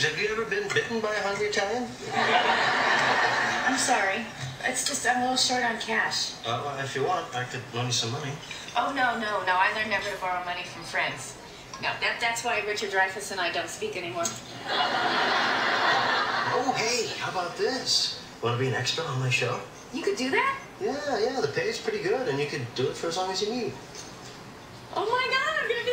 have you ever been bitten by a hungry Italian? I'm sorry. It's just I'm a little short on cash. Well, if you want, I could loan you some money. Oh, no. I learned never to borrow money from friends. No, that's why Richard Dreyfuss and I don't speak anymore. Oh, hey, how about this? Want to be an extra on my show? You could do that? Yeah, the pay is pretty good, and you could do it for as long as you need. Oh, my God, I'm going to be